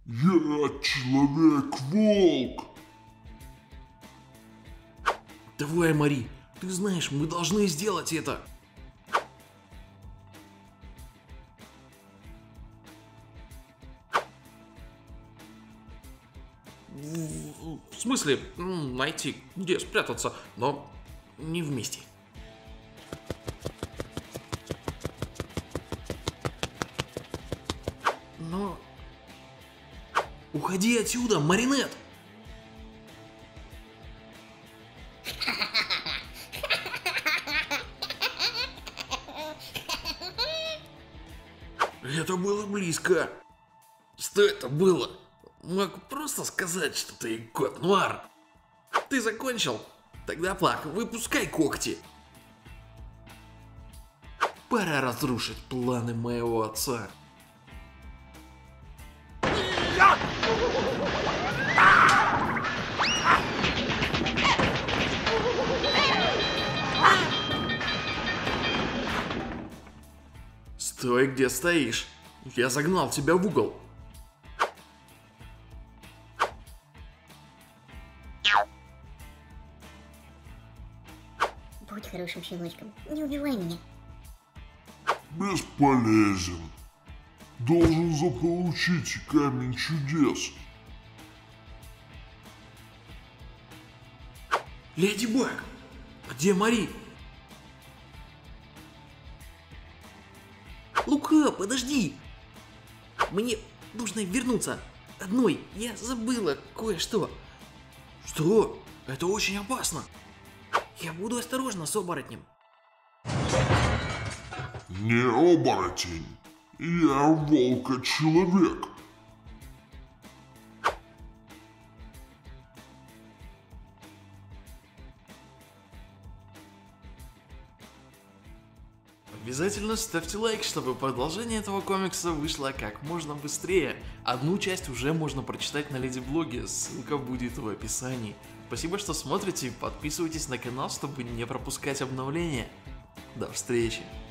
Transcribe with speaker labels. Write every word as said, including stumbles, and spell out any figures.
Speaker 1: Я Человек-волк.
Speaker 2: Давай, Мари, ты знаешь, мы должны сделать это. В смысле, найти, где спрятаться, но не вместе. Но... Уходи отсюда, Маринет! Это было близко. Что это было? Мог просто сказать, что ты кот Нуар. Ты закончил? Тогда, Плак, выпускай когти. Пора разрушить планы моего отца. Стой, где стоишь. Я загнал тебя в угол.
Speaker 3: Будь хорошим щеночком, не убивай меня.
Speaker 1: Бесполезен. Должен заполучить камень чудес.
Speaker 2: Леди Баг, где Мари? Лука, подожди! Мне нужно вернуться одной. Я забыла кое-что. Что? Это очень опасно. Я буду осторожна с оборотнем.
Speaker 1: Не оборотень. Я волка-человек.
Speaker 2: Обязательно ставьте лайк, чтобы продолжение этого комикса вышло как можно быстрее. Одну часть уже можно прочитать на Леди Блоге, ссылка будет в описании. Спасибо, что смотрите, подписывайтесь на канал, чтобы не пропускать обновления. До встречи!